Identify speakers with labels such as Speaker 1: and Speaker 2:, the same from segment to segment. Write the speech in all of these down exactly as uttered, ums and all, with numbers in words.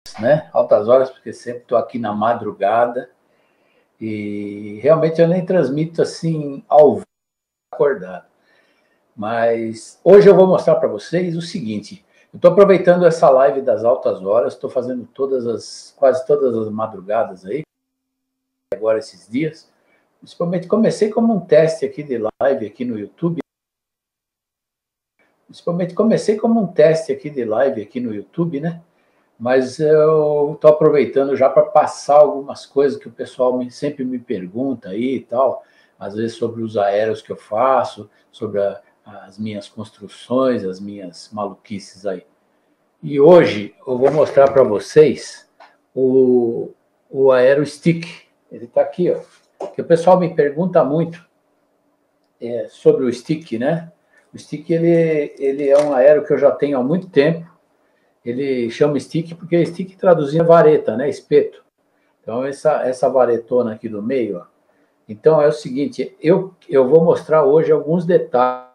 Speaker 1: né? Altas horas, porque sempre estou aqui na madrugada e realmente eu nem transmito assim ao vivo acordado. Mas hoje eu vou mostrar para vocês o seguinte: eu estou aproveitando essa live das altas horas, estou fazendo todas as, quase todas as madrugadas aí, agora esses dias. Principalmente comecei como um teste aqui de live aqui no YouTube. Principalmente comecei como um teste aqui de live aqui no YouTube, né? Mas eu estou aproveitando já para passar algumas coisas que o pessoal me, sempre me pergunta aí e tal, às vezes sobre os aéreos que eu faço, sobre a, as minhas construções, as minhas maluquices aí. E hoje eu vou mostrar para vocês o, o Aero Stick. Ele está aqui, ó. Que o pessoal me pergunta muito é, sobre o stick, né? O stick ele, ele é um aero que eu já tenho há muito tempo. Ele chama stick porque stick traduzia vareta, né? Espeto. Então, essa, essa varetona aqui do meio, ó. Então, é o seguinte, eu, eu vou mostrar hoje alguns detalhes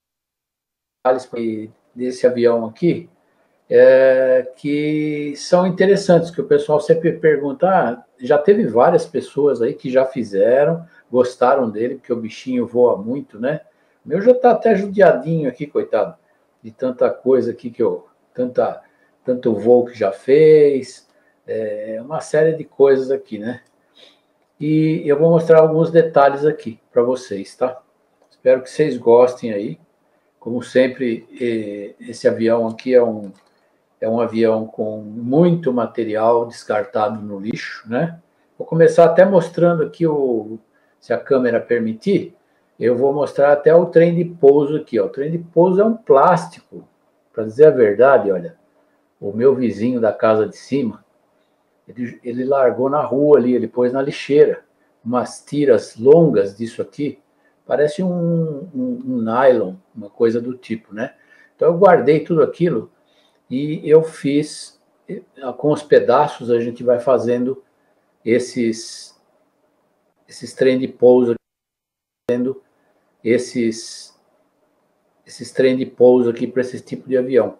Speaker 1: desse avião aqui, é, que são interessantes, que o pessoal sempre pergunta, ah, já teve várias pessoas aí que já fizeram, gostaram dele, porque o bichinho voa muito, né? O meu já está até judiadinho aqui, coitado, de tanta coisa aqui que eu... tanta... tanto voo que já fez, é, uma série de coisas aqui, né? E eu vou mostrar alguns detalhes aqui para vocês, tá? Espero que vocês gostem aí. Como sempre, esse avião aqui é um, é um avião com muito material descartado no lixo, né? Vou começar até mostrando aqui, o, se a câmera permitir, eu vou mostrar até o trem de pouso aqui, ó. O trem de pouso é um plástico, para dizer a verdade, olha. O meu vizinho da casa de cima, ele, ele largou na rua ali, ele pôs na lixeira, umas tiras longas disso aqui, parece um, um, um nylon, uma coisa do tipo, né? Então eu guardei tudo aquilo e eu fiz, com os pedaços a gente vai fazendo esses, esses trem de pouso, fazendo esses, esses trem de pouso aqui para esse tipo de avião.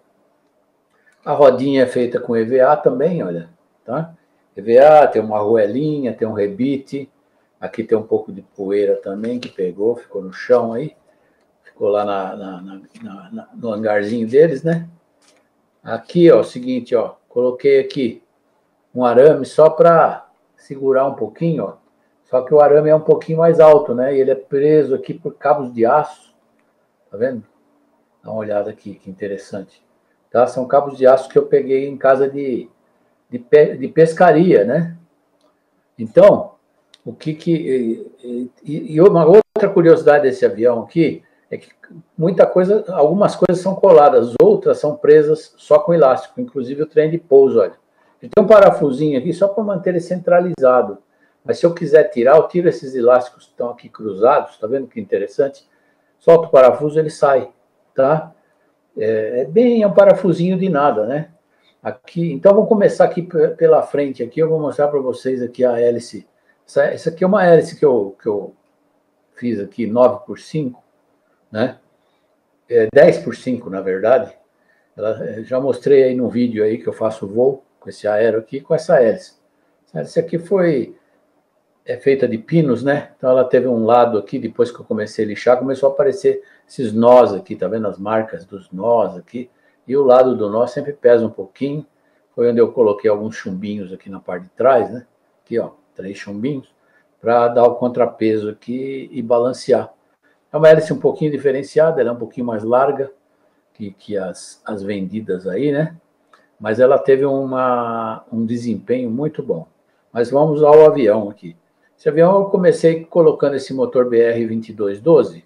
Speaker 1: A rodinha é feita com E V A também, olha, tá? E V A, tem uma arruelinha, tem um rebite, aqui tem um pouco de poeira também que pegou, ficou no chão aí, ficou lá na, na, na, na, no hangarzinho deles, né? Aqui, ó, o seguinte, ó, coloquei aqui um arame só para segurar um pouquinho, ó, só que o arame é um pouquinho mais alto, né? E ele é preso aqui por cabos de aço, tá vendo? Dá uma olhada aqui, que interessante. Tá? São cabos de aço que eu peguei em casa de, de, pe, de pescaria, né? Então, o que que... E, e uma outra curiosidade desse avião aqui é que muita coisa, algumas coisas são coladas, outras são presas só com elástico, inclusive o trem de pouso, olha. Ele tem um parafusinho aqui só para manter ele centralizado. Mas se eu quiser tirar, eu tiro esses elásticos que estão aqui cruzados, tá vendo que interessante? Solto o parafuso, ele sai, tá? É, é bem é um parafusinho de nada, né? Aqui, então vamos começar aqui pela frente. Aqui eu vou mostrar para vocês aqui a hélice. Essa, essa aqui é uma hélice que eu, que eu fiz aqui, nove por cinco, né? É dez por cinco, na verdade. Ela, já mostrei aí no vídeo aí que eu faço voo com esse aero aqui, com essa hélice. Essa hélice aqui foi é feita de pinos, né? Então ela teve um lado aqui, depois que eu comecei a lixar, começou a aparecer esses nós aqui, tá vendo as marcas dos nós aqui? E o lado do nó sempre pesa um pouquinho. Foi onde eu coloquei alguns chumbinhos aqui na parte de trás, né? Aqui, ó, três chumbinhos, para dar o contrapeso aqui e balancear. É uma hélice um pouquinho diferenciada, ela é um pouquinho mais larga que, que as, as vendidas aí, né? Mas ela teve uma, um desempenho muito bom. Mas vamos ao avião aqui. Esse avião eu comecei colocando esse motor B R vinte e dois doze.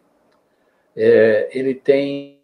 Speaker 1: É, ele tem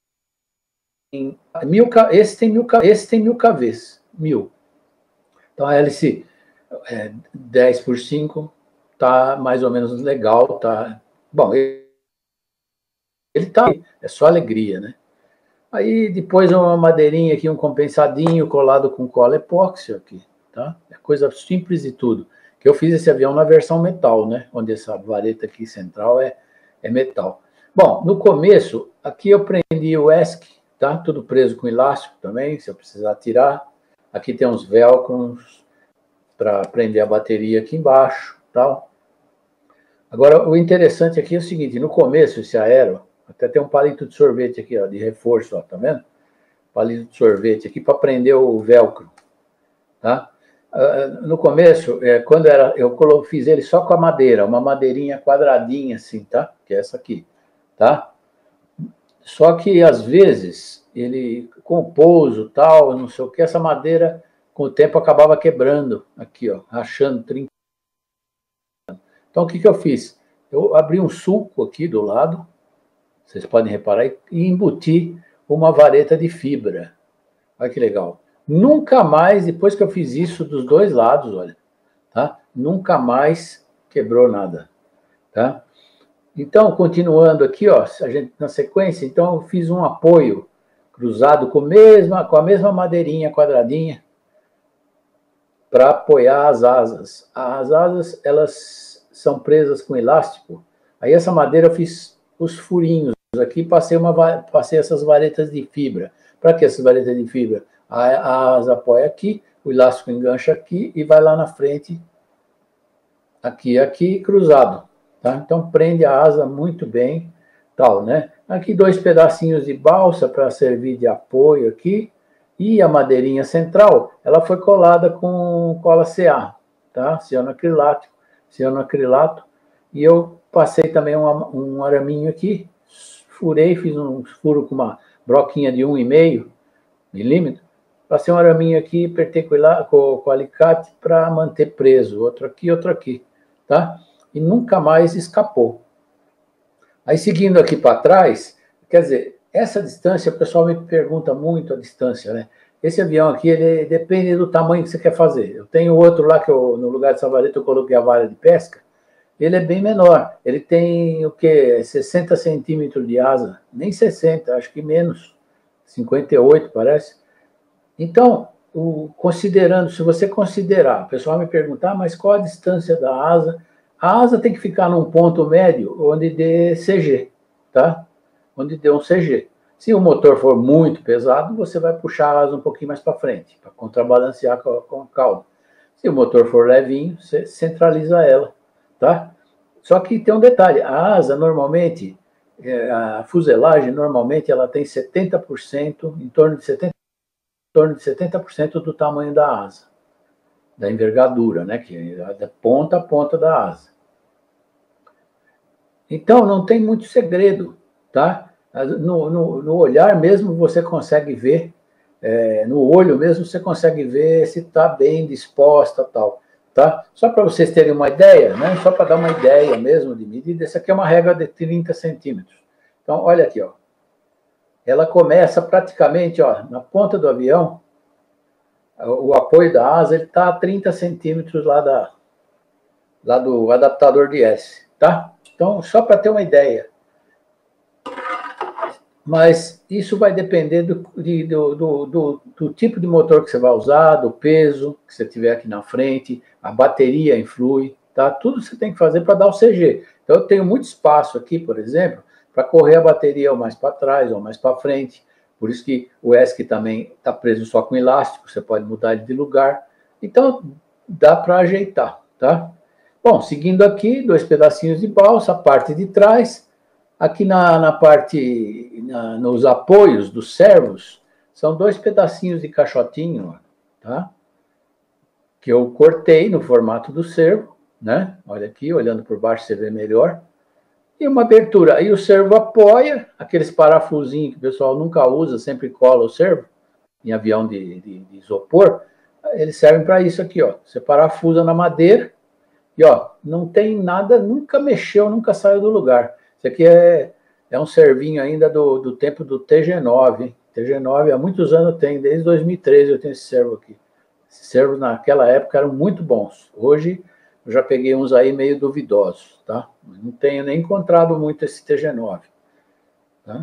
Speaker 1: mil, esse tem mil, esse tem mil kVs, mil. Então a hélice é, dez por cinco tá mais ou menos legal, tá. Bom, ele, ele tá, é só alegria, né? Aí depois uma madeirinha aqui, um compensadinho colado com cola epóxi aqui, tá? É coisa simples e tudo. Que eu fiz esse avião na versão metal, né? Onde essa vareta aqui central é, é metal. Bom, no começo, aqui eu prendi o E S C, tá? Tudo preso com elástico também, se eu precisar tirar. Aqui tem uns velcros para prender a bateria aqui embaixo, tal. Agora, o interessante aqui é o seguinte, no começo, esse aero, até tem um palito de sorvete aqui, ó, de reforço, ó, tá vendo? Palito de sorvete aqui para prender o velcro, tá? No começo, é, quando era, eu fiz ele só com a madeira, uma madeirinha quadradinha assim, tá? Que é essa aqui, tá? Só que, às vezes, ele, com o pouso, tal, não sei o que, essa madeira, com o tempo, acabava quebrando aqui, ó, rachando, trincando. Então, o que, que eu fiz? Eu abri um sulco aqui do lado, vocês podem reparar, e embuti uma vareta de fibra. Olha que legal. Nunca mais, depois que eu fiz isso dos dois lados, olha, tá? Nunca mais quebrou nada, tá? Então, continuando aqui, ó, a gente, na sequência, então eu fiz um apoio cruzado com, mesma, com a mesma madeirinha quadradinha para apoiar as asas. As asas, elas são presas com elástico. Aí essa madeira eu fiz os furinhos aqui, passei, uma, passei essas varetas de fibra. Para que essas varetas de fibra? A, a asa apoia aqui, o elástico engancha aqui e vai lá na frente, aqui, aqui, cruzado. Tá? Então, prende a asa muito bem, tal, né? Aqui dois pedacinhos de balsa para servir de apoio aqui, e a madeirinha central, ela foi colada com cola C A, tá? Cianoacrilato, cianoacrilato, e eu passei também um, um araminho aqui, furei, fiz um furo com uma broquinha de um e meio milímetro, passei um araminho aqui, apertei com, com, com alicate para manter preso, outro aqui, outro aqui, tá? E nunca mais escapou. Aí, seguindo aqui para trás, quer dizer, essa distância, o pessoal me pergunta muito a distância, né? Esse avião aqui, ele depende do tamanho que você quer fazer. Eu tenho outro lá, que eu, no lugar de essa vareta eu coloquei a vara de pesca, ele é bem menor. Ele tem, o quê? sessenta centímetros de asa. Nem sessenta, acho que menos. cinquenta e oito, parece. Então, o, considerando, se você considerar, o pessoal me perguntar, ah, mas qual a distância da asa? A asa tem que ficar num ponto médio onde dê C G, tá? Onde dê um C G. Se o motor for muito pesado, você vai puxar a asa um pouquinho mais para frente, para contrabalancear com, com a cauda. Se o motor for levinho, você centraliza ela, tá? Só que tem um detalhe, a asa normalmente, a fuselagem normalmente ela tem setenta por cento, em torno de setenta por cento, em torno de setenta por cento do tamanho da asa, da envergadura, né? Que é da ponta a ponta da asa. Então, não tem muito segredo, tá? No, no, no olhar mesmo você consegue ver, é, no olho mesmo você consegue ver se está bem disposta tal, tá? Só para vocês terem uma ideia, né? Só para dar uma ideia mesmo de medida, essa aqui é uma régua de trinta centímetros. Então, olha aqui, ó. Ela começa praticamente, ó, na ponta do avião, o apoio da asa está a trinta centímetros lá, da, lá do adaptador de S, tá? Então, só para ter uma ideia. Mas isso vai depender do, de, do, do, do, do tipo de motor que você vai usar, do peso que você tiver aqui na frente, a bateria influi, tá? Tudo você tem que fazer para dar o C G. Então, eu tenho muito espaço aqui, por exemplo, para correr a bateria ou mais para trás ou mais para frente. Por isso que o E S C também está preso só com elástico, você pode mudar ele de lugar. Então, dá para ajeitar, tá? Bom, seguindo aqui, dois pedacinhos de balsa, a parte de trás. Aqui na, na parte, na, nos apoios dos servos, são dois pedacinhos de caixotinho, tá? Que eu cortei no formato do servo, né? Olha aqui, olhando por baixo você vê melhor. E uma abertura. Aí o servo apoia, aqueles parafusinhos que o pessoal nunca usa, sempre cola o servo, em avião de, de, de isopor, eles servem para isso aqui, ó. Você parafusa na madeira e, ó, não tem nada, nunca mexeu, nunca saiu do lugar. Isso aqui é, é um servinho ainda do, do tempo do T G nove, hein? T G nove há muitos anos tem, desde dois mil e treze eu tenho esse servo aqui. Esses servos naquela época eram muito bons. Hoje eu já peguei uns aí meio duvidosos, tá? Não tenho nem encontrado muito esse T G nove. Tá?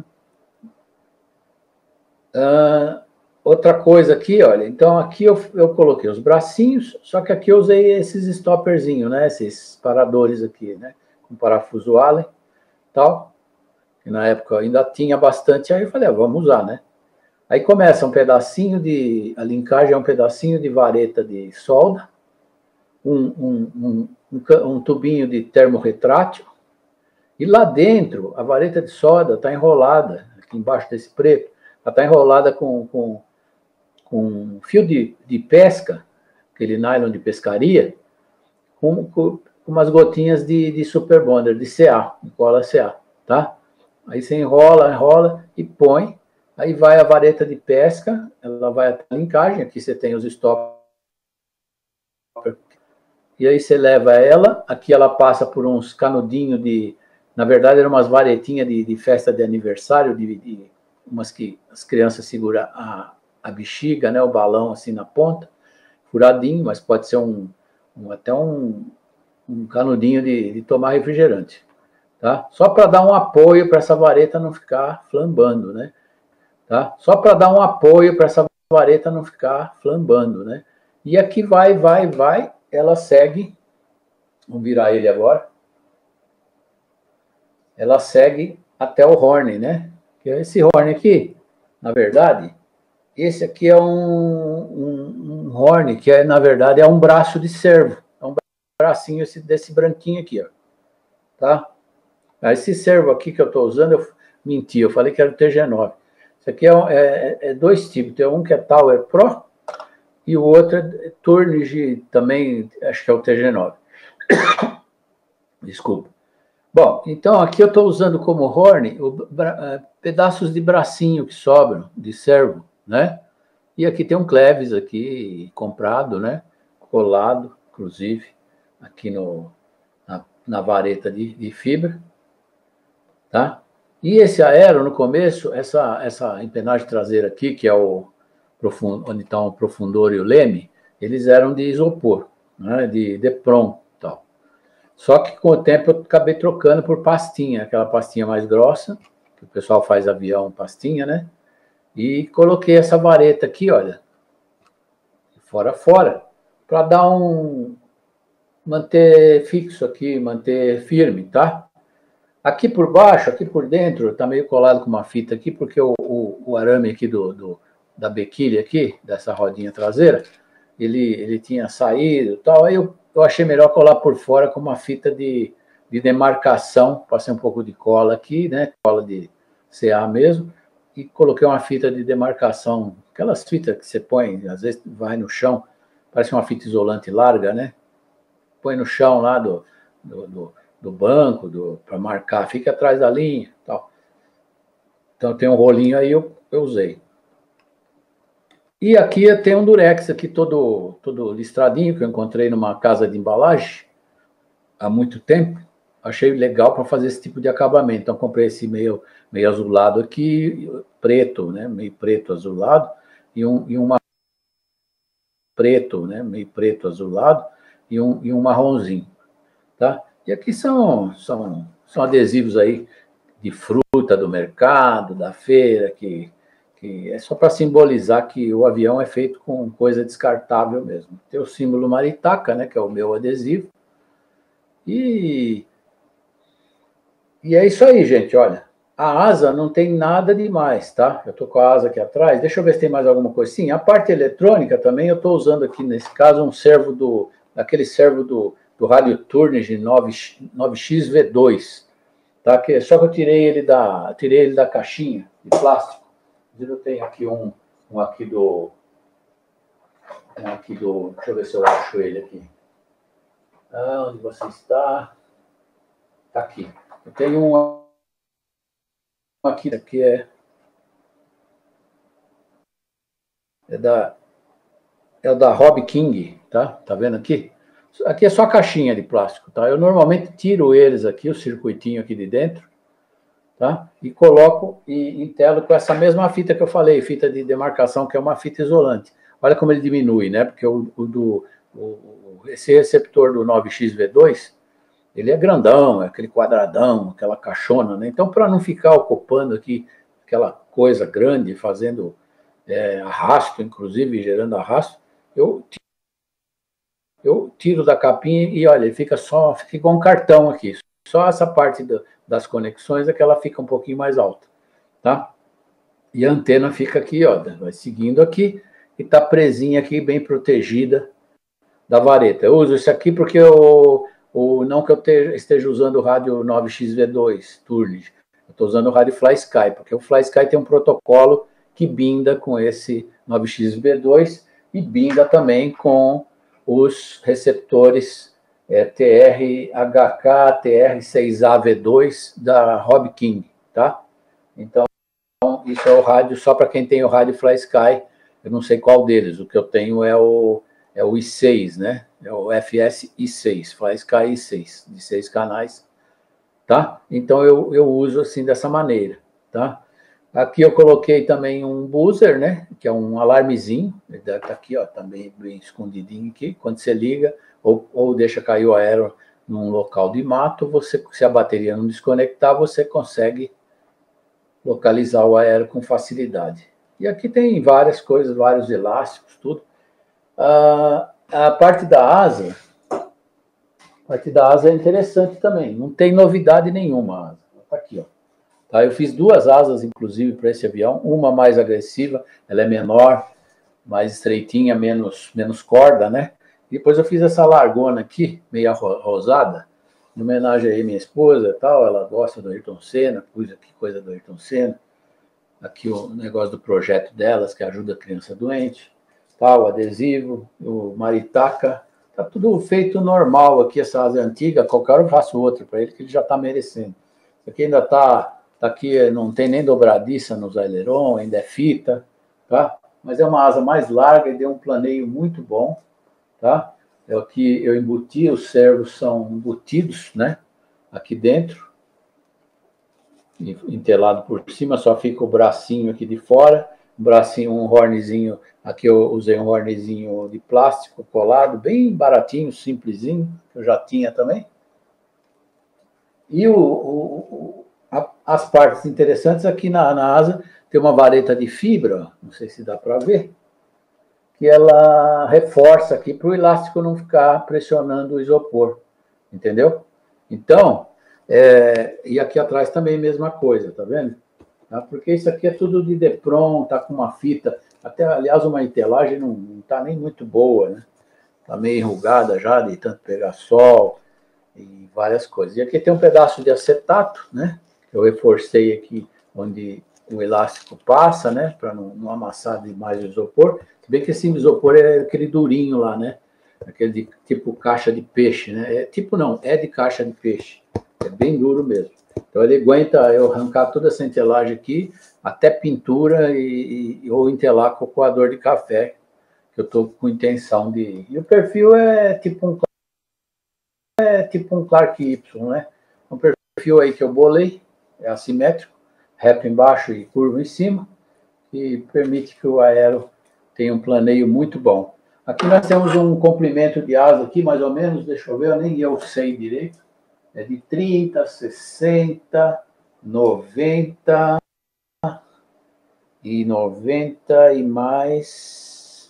Speaker 1: Ah, outra coisa aqui, olha, então aqui eu, eu coloquei os bracinhos, só que aqui eu usei esses stopperzinhos, né? Esses paradores aqui, né? Com parafuso Allen. Tal, que na época ainda tinha bastante, aí eu falei, ah, vamos usar, né? Aí começa um pedacinho de... A linkagem é um pedacinho de vareta de solda, um, um, um, um, um tubinho de termorretrátil, e lá dentro, a vareta de solda está enrolada, aqui embaixo desse preto, ela está enrolada com, com, com fio de, de pesca, aquele nylon de pescaria, com, com umas gotinhas de, de super bonder, de C A, de cola C A, tá? Aí você enrola, enrola e põe, aí vai a vareta de pesca, ela vai até a linkagem, aqui você tem os stoppers, e aí você leva ela, aqui ela passa por uns canudinhos de, na verdade eram umas varetinhas de, de festa de aniversário, de, de umas que as crianças seguram a, a bexiga, né, o balão assim na ponta, furadinho, mas pode ser um, um até um, um canudinho de, de tomar refrigerante, tá? Só para dar um apoio para essa vareta não ficar flambando, né? Tá? Só para dar um apoio para essa vareta não ficar flambando, né? E aqui vai, vai, vai, ela segue, vamos virar ele agora, ela segue até o horn, né? Que é esse horn aqui, na verdade, esse aqui é um, um, um horn que, é, na verdade, é um braço de servo, é um bracinho esse, desse branquinho aqui, ó, tá? Esse servo aqui que eu estou usando, eu menti, eu falei que era o T G nove. Isso aqui é, é, é dois tipos, tem um que é Tower Pro e o outro é Turnage, também, acho que é o T G nove. Desculpa. Bom, então aqui eu estou usando como horn o, bra, pedaços de bracinho que sobram, de servo, né? E aqui tem um cleves aqui, comprado, né? Colado, inclusive, aqui no, na, na vareta de, de fibra, tá? E esse aero, no começo, essa, essa empenagem traseira aqui, que é o profundo, onde está o profundor e o leme, eles eram de isopor, né? De Depron, tal. Só que com o tempo eu acabei trocando por pastinha, aquela pastinha mais grossa, que o pessoal faz avião pastinha, né? E coloquei essa vareta aqui, olha, fora fora, para dar um... manter fixo aqui, manter firme, tá? Aqui por baixo, aqui por dentro, está meio colado com uma fita aqui, porque o, o, o arame aqui do, do, da bequilha aqui, dessa rodinha traseira, ele, ele tinha saído e tal, aí eu, eu achei melhor colar por fora com uma fita de, de demarcação, passei um pouco de cola aqui, né, cola de C A mesmo, e coloquei uma fita de demarcação, aquelas fitas que você põe, às vezes vai no chão, parece uma fita isolante larga, né, põe no chão lá do... do, do do banco, do, para marcar, fica atrás da linha, tal. Então tem um rolinho aí, eu, eu usei. E aqui tem um durex aqui todo, todo listradinho, que eu encontrei numa casa de embalagem há muito tempo. Achei legal para fazer esse tipo de acabamento. Então comprei esse meio, meio azulado aqui, preto, né? Meio preto azulado, e um, e um preto, né? Meio preto azulado, e um, e um marronzinho, tá? E aqui são, são, são adesivos aí de fruta do mercado, da feira, que, que é só para simbolizar que o avião é feito com coisa descartável mesmo. Tem o símbolo Maritaca, né, que é o meu adesivo. E, e é isso aí, gente, olha. A asa não tem nada demais, tá? Eu estou com a asa aqui atrás. Deixa eu ver se tem mais alguma coisa. Sim, a parte eletrônica também, eu estou usando aqui, nesse caso, um servo do... aquele servo do... do rádio Turnage nove X V dois, tá? Que, só que eu tirei ele da, tirei ele da caixinha de plástico. Eu tenho aqui um, um aqui do, um aqui do, deixa eu ver se eu acho ele aqui. Ah, onde você está? Tá aqui. Eu tenho um aqui, aqui é, é da, é o da Hobby King, tá? Tá vendo aqui? Aqui é só caixinha de plástico, tá? Eu normalmente tiro eles aqui, o circuitinho aqui de dentro, tá? E coloco e entelo com essa mesma fita que eu falei, fita de demarcação, que é uma fita isolante. Olha como ele diminui, né? Porque o, o do, o, esse receptor do nove X V dois, ele é grandão, é aquele quadradão, aquela caixona, né? Então, para não ficar ocupando aqui aquela coisa grande, fazendo é, arrasto, inclusive gerando arrasto, eu eu tiro da capinha e, olha, ele fica só, fica igual um cartão aqui. Só essa parte do, das conexões é que ela fica um pouquinho mais alta, tá? E a antena fica aqui, ó, vai seguindo aqui e está presinha aqui, bem protegida da vareta. Eu uso isso aqui porque eu, o, não que eu te, esteja usando o rádio nove X V dois Turnic, eu estou usando o rádio FlySky, porque o FlySky tem um protocolo que binda com esse nove X V dois e binda também com os receptores é, T R H K, T R seis A V dois da Rob King, tá? Então, isso é o rádio, só para quem tem o rádio FlySky, eu não sei qual deles, o que eu tenho é o, é o I seis, né? É o F S I seis, FlySky I seis, de seis canais, tá? Então eu, eu uso assim dessa maneira, tá? Aqui eu coloquei também um buzzer, né? Que é um alarmezinho, ele tá aqui, ó, também bem escondidinho aqui. Quando você liga ou, ou deixa cair o aero num local de mato, você, se a bateria não desconectar, você consegue localizar o aero com facilidade. E aqui tem várias coisas, vários elásticos, tudo. Ah, a parte da asa, a parte da asa é interessante também. Não tem novidade nenhuma a asa. Está aqui, ó. Tá, eu fiz duas asas, inclusive, para esse avião. Uma mais agressiva, ela é menor, mais estreitinha, menos, menos corda, né? E depois eu fiz essa largona aqui, meia rosada, em homenagem aí à minha esposa e tal. Ela gosta do Ayrton Senna, pus aqui coisa do Ayrton Senna. Aqui o negócio do projeto delas, que ajuda a criança doente. Tá, o adesivo, o maritaca. Tá tudo feito normal aqui, essa asa antiga. Qualquer hora eu faço outra para ele, que ele já está merecendo. Isso aqui ainda está... Aqui não tem nem dobradiça nos aileron, ainda é fita, tá? Mas é uma asa mais larga e deu um planeio muito bom, tá? É o que eu embuti, os servos são embutidos, né? Aqui dentro, entelado por cima, só fica o bracinho aqui de fora, um bracinho, um hornzinho, aqui eu usei um hornzinho de plástico colado, bem baratinho, simplesinho, que eu já tinha também. E o, o as partes interessantes aqui na, na asa tem uma vareta de fibra, não sei se dá para ver, que ela reforça aqui para o elástico não ficar pressionando o isopor, entendeu? Então, é, e aqui atrás também a mesma coisa, tá vendo? Tá? Porque isso aqui é tudo de Depron, tá com uma fita, até aliás uma entelagem não, não tá nem muito boa, né? Tá meio enrugada já de tanto pegar sol e várias coisas. E aqui tem um pedaço de acetato, né? Eu reforcei aqui onde o elástico passa, né? Para não, não amassar demais o isopor. Se bem que esse isopor é aquele durinho lá, né? Aquele de, tipo caixa de peixe, né? É, tipo não, é de caixa de peixe. É bem duro mesmo. Então ele aguenta eu arrancar toda essa entelagem aqui, até pintura e, e ou entelar com o coador de café, que eu estou com intenção de... E o perfil é tipo um, é tipo um Clark Y, né? Um perfil aí que eu bolei, é assimétrico, reto embaixo e curvo em cima, e permite que o aero tenha um planeio muito bom. Aqui nós temos um comprimento de asa aqui, mais ou menos, deixa eu ver, nem eu sei direito, é de trinta, sessenta, noventa e noventa e mais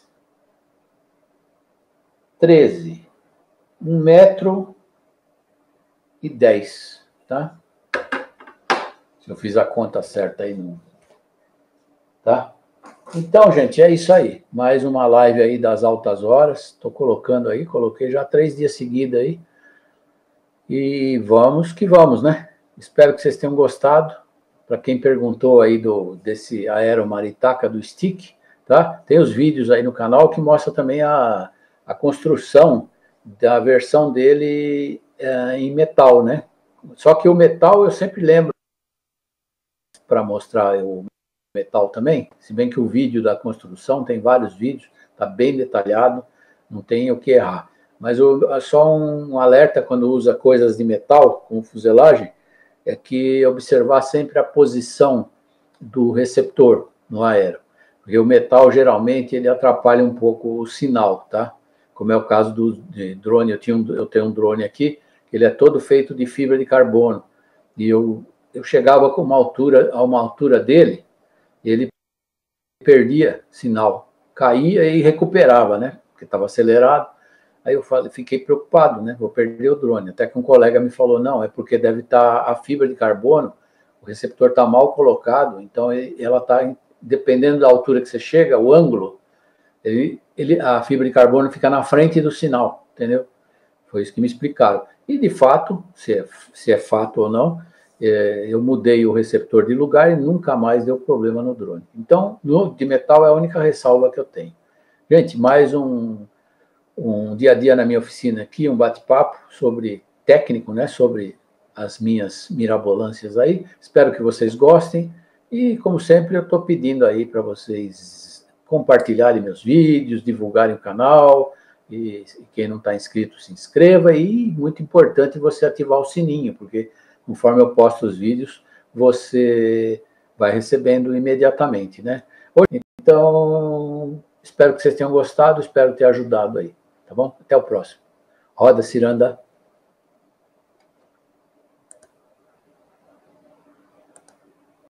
Speaker 1: treze. Um metro e dez, tá? Se eu fiz a conta certa aí, não. Tá? Então, gente, é isso aí. Mais uma live aí das altas horas. Estou colocando aí, coloquei já três dias seguidos aí. E vamos que vamos, né? Espero que vocês tenham gostado. Para quem perguntou aí do, desse aero maritaca do stick, tá? Tem os vídeos aí no canal que mostra também a, a construção da versão dele é, em metal, né? Só que o metal eu sempre lembro para mostrar o metal também, se bem que o vídeo da construção tem vários vídeos, está bem detalhado, não tem o que errar. Mas o, só um alerta quando usa coisas de metal, como fuselagem, é que observar sempre a posição do receptor no aero, porque o metal geralmente ele atrapalha um pouco o sinal, tá? Como é o caso do de drone, eu, tinha um, eu tenho um drone aqui, ele é todo feito de fibra de carbono, e eu, eu chegava com uma altura, a uma altura dele, ele perdia sinal, caía e recuperava, né? Porque estava acelerado. Aí eu falei, fiquei preocupado, né? Vou perder o drone. Até que um colega me falou, não, é porque deve estar a fibra de carbono, o receptor está mal colocado, então ela está dependendo da altura que você chega, o ângulo, ele, ele, a fibra de carbono fica na frente do sinal, entendeu? Foi isso que me explicaram. E, de fato, se é, se é fato ou não, é, eu mudei o receptor de lugar e nunca mais deu problema no drone. Então, no de metal é a única ressalva que eu tenho. Gente, mais um, um dia a dia na minha oficina aqui, um bate-papo sobre técnico, né, sobre as minhas mirabolâncias aí. Espero que vocês gostem. E, como sempre, eu estou pedindo aí para vocês compartilharem meus vídeos, divulgarem o canal. E quem não está inscrito, se inscreva. E, muito importante, você ativar o sininho, porque conforme eu posto os vídeos, você vai recebendo imediatamente, né? Então, espero que vocês tenham gostado, espero ter ajudado aí, tá bom? Até o próximo. Roda, Ciranda.